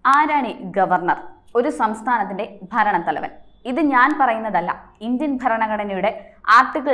ആരാണ് ഗവർണർ? ഒരു സംസ്ഥാനത്തിന്റെ ഭരണത്തലവൻ. ഇത് ഞാൻ പറയുന്നതല്ല. ഇന്ത്യൻ ഭരണഘടനയുടെ ആർട്ടിക്കിൾ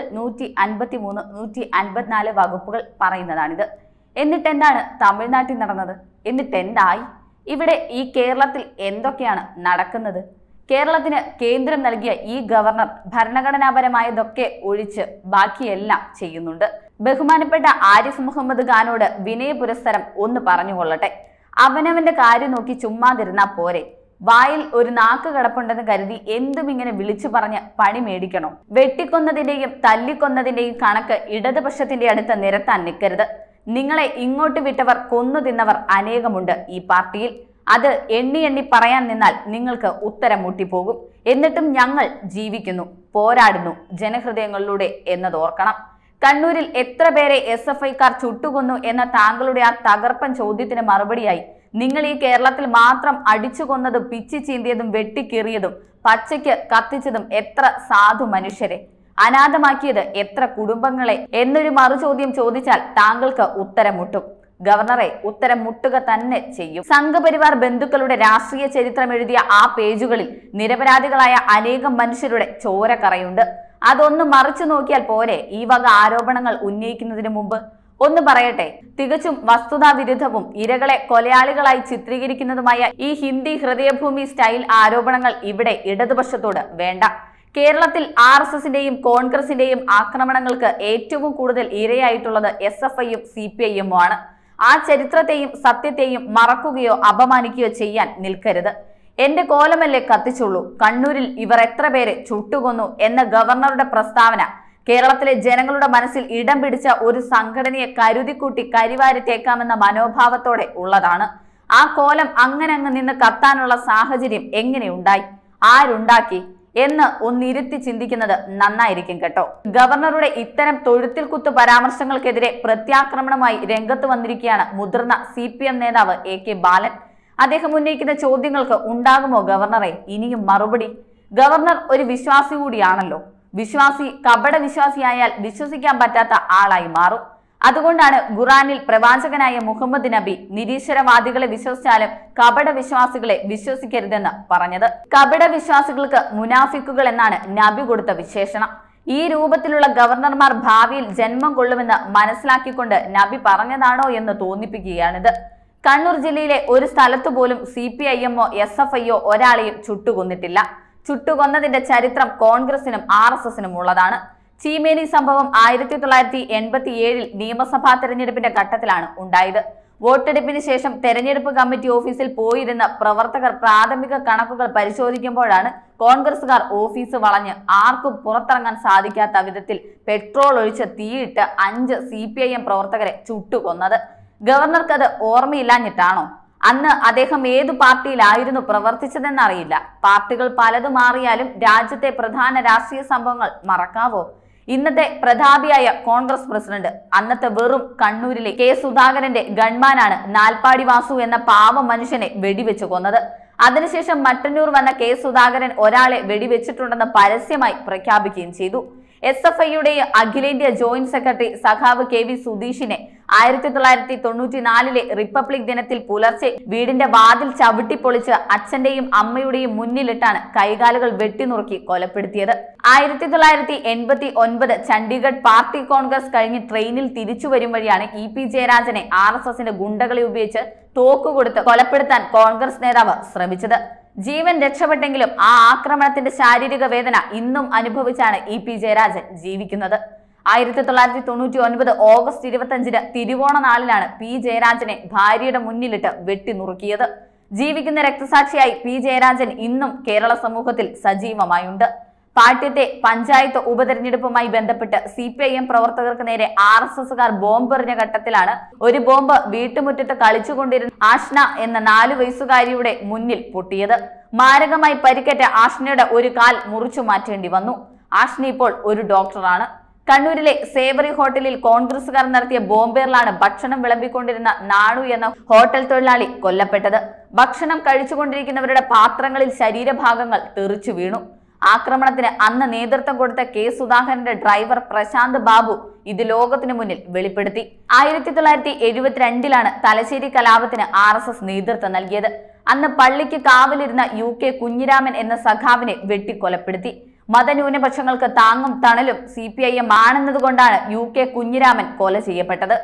153, 154 വകുപ്പുകൾ പറയുന്നതാണിത്. എന്നിട്ടെന്താണ് തമിഴ്നാട്ടിൽ നടന്നത്? എന്നിട്ടെന്തായി? ഇവിടെ ഈ കേരളത്തിൽ എന്തൊക്കെയാണ് നടക്കുന്നത്? കേരളത്തിന് കേന്ദ്രം നൽകിയ ഈ ഗവർണർ ഭരണഘടനാപരമായതൊക്കെ ഒഴിച്ച് ബാക്കിയെല്ലാം ചെയ്യുന്നുണ്ട്. ബഹുമാനപ്പെട്ട ആരിഫ് മുഹമ്മദ് ഖാനോട് വിനയ പുരസ്സരം ഒന്ന് പറഞ്ഞുകൊള്ളട്ടെ. അവനവന്റെ കാര്യം നോക്കി ചുമ്മാതിരുന്നാ പോരെ. വായിൽ ഒരു നാക്ക് കിടപ്പുണ്ടെന്ന് കരുതി എന്തും ഇങ്ങനെ വിളിച്ചു പറഞ്ഞ് പണി മേടിക്കണോ? വെട്ടിക്കൊന്നതിന്റെയും തല്ലിക്കൊന്നതിന്റെയും കണക്ക് ഇടതുപക്ഷത്തിന്റെ അടുത്ത് നിരത്താൻ നിൽക്കരുത്. നിങ്ങളെ ഇങ്ങോട്ട് വിട്ടവർ കൊന്നു തിന്നവർ അനേകമുണ്ട് ഈ പാർട്ടിയിൽ. അത് എണ്ണി എണ്ണി പറയാൻ നിന്നാൽ നിങ്ങൾക്ക് ഉത്തരം മുട്ടിപ്പോകും. എന്നിട്ടും ഞങ്ങൾ ജീവിക്കുന്നു, പോരാടുന്നു ജനഹൃദയങ്ങളിലൂടെ എന്നത് ഓർക്കണം. കണ്ണൂരിൽ എത്ര പേരെ SFIക്കാർ ചുട്ടുകൊന്നു എന്ന താങ്കളുടെ ആ തകർപ്പൻ ചോദ്യത്തിന് മറുപടിയായി നിങ്ങൾ ഈ കേരളത്തിൽ മാത്രം അടിച്ചു കൊന്നതും പിച്ചി ചീന്തിയതും വെട്ടിക്കേറിയതും പച്ചയ്ക്ക് കത്തിച്ചതും എത്ര സാധു മനുഷ്യരെ, അനാഥമാക്കിയത് എത്ര കുടുംബങ്ങളെ എന്നൊരു മറുചോദ്യം ചോദിച്ചാൽ താങ്കൾക്ക് ഉത്തരം മുട്ടും. ഗവർണറെ, ഉത്തരം മുട്ടുക തന്നെ ചെയ്യും. സംഘപരിവാർ ബന്ധുക്കളുടെ രാഷ്ട്രീയ ചരിത്രം എഴുതിയ ആ പേജുകളിൽ നിരപരാധികളായ അനേകം മനുഷ്യരുടെ ചോരക്കറയുണ്ട്. അതൊന്ന് മറിച്ചു നോക്കിയാൽ പോരെ ഈ വക ആരോപണങ്ങൾ ഉന്നയിക്കുന്നതിന് മുമ്പ്? ഒന്ന് പറയട്ടെ, തികച്ചും വസ്തുതാവിരുദ്ധവും ഇരകളെ കൊലയാളികളായി ചിത്രീകരിക്കുന്നതുമായ ഈ ഹിന്ദി ഹൃദയഭൂമി സ്റ്റൈൽ ആരോപണങ്ങൾ ഇവിടെ ഇടതുപക്ഷത്തോട് വേണ്ട. കേരളത്തിൽ RSSന്റെയും കോൺഗ്രസിന്റെയും ആക്രമണങ്ങൾക്ക് ഏറ്റവും കൂടുതൽ ഇരയായിട്ടുള്ളത് SFIയും CPIയും ആണ്. ആ ചരിത്രത്തെയും സത്യത്തെയും മറക്കുകയോ അപമാനിക്കുകയോ ചെയ്യാൻ നിൽക്കരുത്. എന്റെ കോലമല്ലേ കത്തിച്ചുള്ളൂ, കണ്ണൂരിൽ ഇവർ എത്ര പേരെ ചുട്ടുകൊന്നു എന്ന ഗവർണറുടെ പ്രസ്താവന കേരളത്തിലെ ജനങ്ങളുടെ മനസ്സിൽ ഇടം പിടിച്ച ഒരു സംഘടനയെ കരുതിക്കൂട്ടി കരിവാരിത്തേക്കാമെന്ന മനോഭാവത്തോടെ ഉള്ളതാണ്. ആ കോലം അങ്ങനെ അങ്ങ് നിന്ന് കത്താനുള്ള സാഹചര്യം എങ്ങനെയുണ്ടായി, ആരുണ്ടാക്കി എന്ന് ഒന്നിരുത്തി ചിന്തിക്കുന്നത് നന്നായിരിക്കും കേട്ടോ. ഗവർണറുടെ ഇത്തരം തൊഴുത്തിൽ കുത്തു പരാമർശങ്ങൾക്കെതിരെ പ്രത്യാക്രമണമായി രംഗത്ത് വന്നിരിക്കുകയാണ് മുതിർന്ന CPM നേതാവ് AK ബാലൻ. അദ്ദേഹം ഉന്നയിക്കുന്ന ചോദ്യങ്ങൾക്ക് ഉണ്ടാകുമോ ഗവർണറെ ഇനിയും മറുപടി? ഗവർണർ ഒരു വിശ്വാസി കൂടിയാണല്ലോ. വിശ്വാസി കപട വിശ്വാസിയായാൽ വിശ്വസിക്കാൻ പറ്റാത്ത ആളായി മാറും. അതുകൊണ്ടാണ് ഖുറാനിൽ പ്രവാചകനായ മുഹമ്മദ് നബി നിരീശ്വരവാദികളെ വിശ്വസിച്ചാലും കപട വിശ്വാസികളെ വിശ്വസിക്കരുതെന്ന് പറഞ്ഞത്. കപട വിശ്വാസികൾക്ക് മുനാഫിക്കുകൾ എന്നാണ് നബി കൊടുത്ത വിശേഷണം. ഈ രൂപത്തിലുള്ള ഗവർണർമാർ ഭാവിയിൽ ജന്മം കൊള്ളുമെന്ന് മനസ്സിലാക്കിക്കൊണ്ട് നബി പറഞ്ഞതാണോ എന്ന് തോന്നിപ്പിക്കുകയാണിത്. കണ്ണൂർ ജില്ലയിലെ ഒരു സ്ഥലത്തു പോലും CPIMോ SFIയോ ഒരാളെയും ചുട്ടുകൊന്നിട്ടില്ല. ചുട്ടുകൊന്നതിന്റെ ചരിത്രം കോൺഗ്രസിനും RSSനും ഉള്ളതാണ്. ചീമേനി സംഭവം 1987 നിയമസഭാ തെരഞ്ഞെടുപ്പിന്റെ ഘട്ടത്തിലാണ് ഉണ്ടായത്. വോട്ടെടുപ്പിന് ശേഷം തെരഞ്ഞെടുപ്പ് കമ്മിറ്റി ഓഫീസിൽ പോയിരുന്ന പ്രവർത്തകർ പ്രാഥമിക കണക്കുകൾ പരിശോധിക്കുമ്പോഴാണ് കോൺഗ്രസുകാർ ഓഫീസ് വളഞ്ഞ് ആർക്കും പുറത്തിറങ്ങാൻ സാധിക്കാത്ത വിധത്തിൽ പെട്രോൾ ഒഴിച്ച് തീയിട്ട് 5 CPIM പ്രവർത്തകരെ ചുട്ടുകൊന്നത്. ഗവർണർക്കത് ഓർമ്മയില്ലാഞ്ഞിട്ടാണോ? അന്ന് അദ്ദേഹം ഏതു പാർട്ടിയിലായിരുന്നു പ്രവർത്തിച്ചതെന്നറിയില്ല. പാർട്ടികൾ പലതും മാറിയാലും രാജ്യത്തെ പ്രധാന രാഷ്ട്രീയ സംഭവങ്ങൾ മറക്കാവോ? ഇന്നത്തെ പ്രതാപിയായ കോൺഗ്രസ് പ്രസിഡന്റ് അന്നത്തെ വെറും കണ്ണൂരിലെ K സുധാകരന്റെ ഗൺമാനാണ് നാൽപ്പാടി വാസു എന്ന പാവ മനുഷ്യനെ വെടിവെച്ചു കൊന്നത്. അതിനുശേഷം മട്ടന്നൂർ വന്ന K സുധാകരൻ ഒരാളെ വെടിവെച്ചിട്ടുണ്ടെന്ന് പരസ്യമായി പ്രഖ്യാപിക്കുകയും ചെയ്തു. SFIയുടെ അഖിലേന്ത്യാ ജോയിന്റ് സെക്രട്ടറി സഖാവ് KV സുധീഷിനെ 1994 റിപ്പബ്ലിക് ദിനത്തിൽ പുലർച്ചെ വീടിന്റെ വാതിൽ ചവിട്ടിപ്പൊളിച്ച് അച്ഛന്റെയും അമ്മയുടെയും മുന്നിലിട്ടാണ് കൈകാലുകൾ വെട്ടിനുറുക്കി കൊലപ്പെടുത്തിയത്. 1989 ചണ്ഡീഗഡ് പാർട്ടി കോൺഗ്രസ് കഴിഞ്ഞ് ട്രെയിനിൽ തിരിച്ചു വരും വഴിയാണ് EP ജയരാജനെ RSSന്റെ ഗുണ്ടകളെ ഉപയോഗിച്ച് തോക്കുകൊടുത്ത് കൊലപ്പെടുത്താൻ കോൺഗ്രസ് നേതാവ് ശ്രമിച്ചത്. ജീവൻ രക്ഷപ്പെട്ടെങ്കിലും ആ ആക്രമണത്തിന്റെ ശാരീരിക വേദന ഇന്നും അനുഭവിച്ചാണ് EP ജയരാജൻ ജീവിക്കുന്നത്. 1999 ഓഗസ്റ്റ് 25 തിരുവോണ നാളിലാണ് P ജയരാജനെ ഭാര്യയുടെ മുന്നിലിട്ട് വെട്ടിനുറുക്കിയത്. ജീവിക്കുന്ന രക്തസാക്ഷിയായി P ജയരാജൻ ഇന്നും കേരള സമൂഹത്തിൽ സജീവമായുണ്ട്. പാട്യത്തെ പഞ്ചായത്ത് ഉപതെരഞ്ഞെടുപ്പുമായി ബന്ധപ്പെട്ട് CPIM പ്രവർത്തകർക്ക് നേരെ RSSകാർ ബോംബെറിഞ്ഞ ഘട്ടത്തിലാണ് ഒരു ബോംബ് വീട്ടുമുറ്റത്ത് കളിച്ചുകൊണ്ടിരുന്ന ആഷ്ന എന്ന 4 വയസ്സുകാരിയുടെ മുന്നിൽ പൊട്ടിയത്. മാരകമായി പരിക്കേറ്റ ആഷ്നയുടെ ഒരു കാൽ മുറിച്ചു മാറ്റേണ്ടി വന്നു. ആഷ്ന ഇപ്പോൾ ഒരു ഡോക്ടറാണ്. കണ്ണൂരിലെ സേവറി ഹോട്ടലിൽ കോൺഗ്രസുകാർ നടത്തിയ ബോംബേറിലാണ് ഭക്ഷണം വിളമ്പിക്കൊണ്ടിരുന്ന നാണു എന്ന ഹോട്ടൽ തൊഴിലാളി കൊല്ലപ്പെട്ടത്. ഭക്ഷണം കഴിച്ചുകൊണ്ടിരിക്കുന്നവരുടെ പാത്രങ്ങളിൽ ശരീരഭാഗങ്ങൾ തെറിച്ചു വീണു. ആക്രമണത്തിന് അന്ന് നേതൃത്വം കൊടുത്ത K സുധാകരന്റെ ഡ്രൈവർ പ്രശാന്ത് ബാബു ഇത് ലോകത്തിനു മുന്നിൽ വെളിപ്പെടുത്തി. 1972 തലശ്ശേരി കലാപത്തിന് RSS നേതൃത്വം നൽകിയത്. അന്ന് പള്ളിക്ക് കാവലിരുന്ന UK കുഞ്ഞിരാമൻ എന്ന സഖാവിനെ വെട്ടിക്കൊലപ്പെടുത്തി. മതന്യൂനപക്ഷങ്ങൾക്ക് താങ്ങും തണലും CPIM ആണെന്നതുകൊണ്ടാണ് UK കുഞ്ഞിരാമൻ കൊല ചെയ്യപ്പെട്ടത്.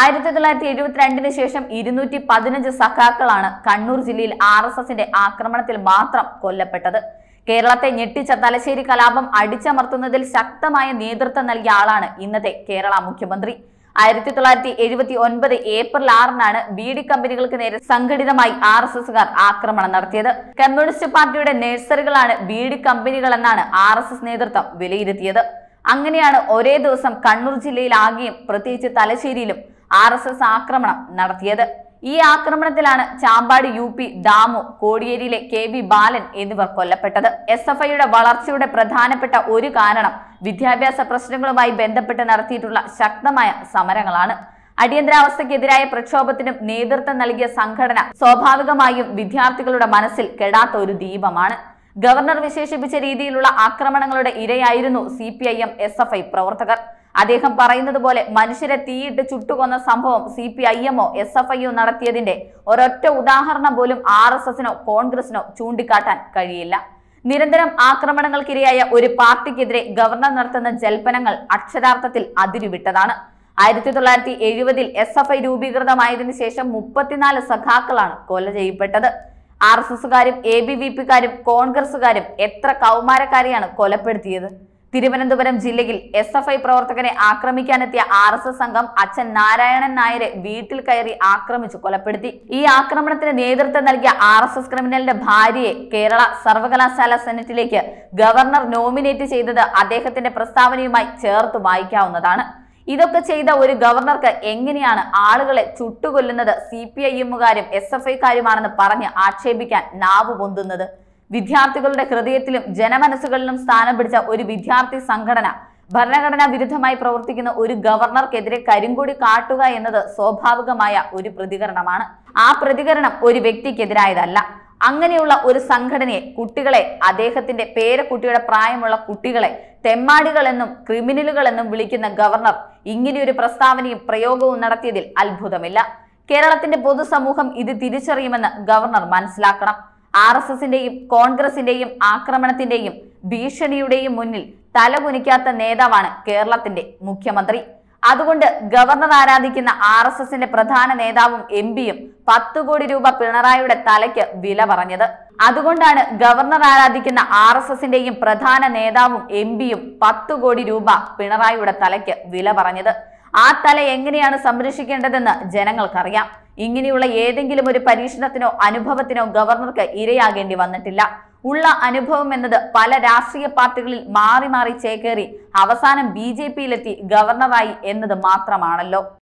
1972 ശേഷം 215 സഖാക്കളാണ് കണ്ണൂർ ജില്ലയിൽ RSSന്റെ ആക്രമണത്തിൽ മാത്രം കൊല്ലപ്പെട്ടത്. കേരളത്തെ ഞെട്ടിച്ച തലശ്ശേരി കലാപം അടിച്ചമർത്തുന്നതിൽ ശക്തമായ നേതൃത്വം നൽകിയ ആളാണ് ഇന്നത്തെ കേരള മുഖ്യമന്ത്രി. 1979 ഏപ്രിൽ 6-നാണ് ബീഡി കമ്പനികൾക്ക് നേരെ സംഘടിതമായി RSSകാർ ആക്രമണം നടത്തിയത്. കമ്മ്യൂണിസ്റ്റ് പാർട്ടിയുടെ നഴ്സറികളാണ് ബീഡി കമ്പനികൾ എന്നാണ് RSS നേതൃത്വം വിലയിരുത്തിയത്. അങ്ങനെയാണ് ഒരേ ദിവസം കണ്ണൂർ ജില്ലയിലാകെയും പ്രത്യേകിച്ച് തലശ്ശേരിയിലും RSS ആക്രമണം നടത്തിയത്. ഈ ആക്രമണത്തിലാണ് ചാമ്പാട് UP ദാമു, കോടിയേരിയിലെ KV ബാലൻ എന്നിവർ കൊല്ലപ്പെട്ടത്. SFIയുടെ വളർച്ചയുടെ പ്രധാനപ്പെട്ട ഒരു കാരണം വിദ്യാഭ്യാസ പ്രശ്നങ്ങളുമായി ബന്ധപ്പെട്ട് നടത്തിയിട്ടുള്ള ശക്തമായ സമരങ്ങളാണ്. അടിയന്തരാവസ്ഥയ്ക്കെതിരായ പ്രക്ഷോഭത്തിനും നേതൃത്വം നൽകിയ സംഘടന സ്വാഭാവികമായും വിദ്യാർത്ഥികളുടെ മനസ്സിൽ കെടാത്ത ഒരു ദീപമാണ്. ഗവർണർ വിശേഷിപ്പിച്ച രീതിയിലുള്ള ആക്രമണങ്ങളുടെ ഇരയായിരുന്നു CPIM SFI പ്രവർത്തകർ. അദ്ദേഹം പറയുന്നത് പോലെ മനുഷ്യരെ തീയിട്ട് ചുട്ടുകൊന്ന സംഭവം CPIMോ SFIയോ നടത്തിയതിന്റെ ഒരൊറ്റ ഉദാഹരണം പോലും RSSനോ കോൺഗ്രസിനോ ചൂണ്ടിക്കാട്ടാൻ കഴിയില്ല. നിരന്തരം ആക്രമണങ്ങൾക്കിരയായ ഒരു പാർട്ടിക്കെതിരെ ഗവർണർ നടത്തുന്ന ജൽപ്പനങ്ങൾ അക്ഷരാർത്ഥത്തിൽ അതിരുവിട്ടതാണ്. 1970 SFI രൂപീകൃതമായതിനു ശേഷം 34 സഖാക്കളാണ് കൊല ചെയ്യപ്പെട്ടത്. RSSകാരും ABVPക്കാരും കോൺഗ്രസുകാരും എത്ര കൗമാരക്കാരെയാണ് കൊലപ്പെടുത്തിയത്? തിരുവനന്തപുരം ജില്ലയിൽ SFI പ്രവർത്തകരെ ആക്രമിക്കാനെത്തിയ RSS സംഘം അച്ഛൻ നാരായണൻ നായരെ വീട്ടിൽ കയറി ആക്രമിച്ചു കൊലപ്പെടുത്തി. ഈ ആക്രമണത്തിന് നേതൃത്വം നൽകിയ RSS ക്രിമിനലിന്റെ ഭാര്യയെ കേരള സർവകലാശാല സെനറ്റിലേക്ക് ഗവർണർ നോമിനേറ്റ് ചെയ്തത് അദ്ദേഹത്തിന്റെ പ്രസ്താവനയുമായി ചേർത്ത് വായിക്കാവുന്നതാണ്. ഇതൊക്കെ ചെയ്ത ഒരു ഗവർണർക്ക് എങ്ങനെയാണ് ആളുകളെ ചുട്ടുകൊല്ലുന്നത് CPIMകാരും SFIക്കാരുമാണെന്ന് പറഞ്ഞ് ആക്ഷേപിക്കാൻ നാവ് പൊന്തുന്നത്? വിദ്യാർത്ഥികളുടെ ഹൃദയത്തിലും ജനമനസ്സുകളിലും സ്ഥാനം പിടിച്ച ഒരു വിദ്യാർത്ഥി സംഘടന ഭരണഘടനാ വിരുദ്ധമായി പ്രവർത്തിക്കുന്ന ഒരു ഗവർണർക്കെതിരെ കരിങ്കൊടി കാട്ടുക എന്നത് സ്വാഭാവികമായ ഒരു പ്രതികരണമാണ്. ആ പ്രതികരണം ഒരു വ്യക്തിക്കെതിരായതല്ല. അങ്ങനെയുള്ള ഒരു സംഘടനയെ, കുട്ടികളെ, അദ്ദേഹത്തിന്റെ പേരക്കുട്ടിയുടെ പ്രായമുള്ള കുട്ടികളെ തെമ്മാടികളെന്നും ക്രിമിനലുകളെന്നും വിളിക്കുന്ന ഗവർണർ ഇങ്ങനെയൊരു പ്രസ്താവനയും പ്രയോഗവും നടത്തിയതിൽ അത്ഭുതമില്ല. കേരളത്തിന്റെ പൊതുസമൂഹം ഇത് തിരിച്ചറിയുമെന്ന് ഗവർണർ മനസ്സിലാക്കണം. RSSന്റെയും കോൺഗ്രസിന്റെയും ആക്രമണത്തിന്റെയും ഭീഷണിയുടെയും മുന്നിൽ തലകുനിക്കാത്ത നേതാവാണ് കേരളത്തിന്റെ മുഖ്യമന്ത്രി. അതുകൊണ്ട് ഗവർണർ ആരാധിക്കുന്ന RSSന്റെ പ്രധാന നേതാവും MPയും 10 കോടി രൂപ പിണറായിയുടെ തലയ്ക്ക് വില പറഞ്ഞത്. അതുകൊണ്ടാണ് ഗവർണർ ആരാധിക്കുന്ന RSSന്റെയും പ്രധാന നേതാവും MPയും 10 കോടി രൂപ പിണറായിയുടെ തലയ്ക്ക് വില പറഞ്ഞത്. ആ തല എങ്ങനെയാണ് സംരക്ഷിക്കേണ്ടതെന്ന് ജനങ്ങൾക്കറിയാം. ഇങ്ങനെയുള്ള ഏതെങ്കിലും ഒരു പരീക്ഷണത്തിനോ അനുഭവത്തിനോ ഗവർണർക്ക് ഇരയാകേണ്ടി വന്നിട്ടില്ല. ഉള്ള അനുഭവം എന്നത് പല രാഷ്ട്രീയ പാർട്ടികളിൽ മാറി മാറി ചേക്കേറി അവസാനം BJPയിലെത്തി ഗവർണറായി എന്നത് മാത്രമാണല്ലോ.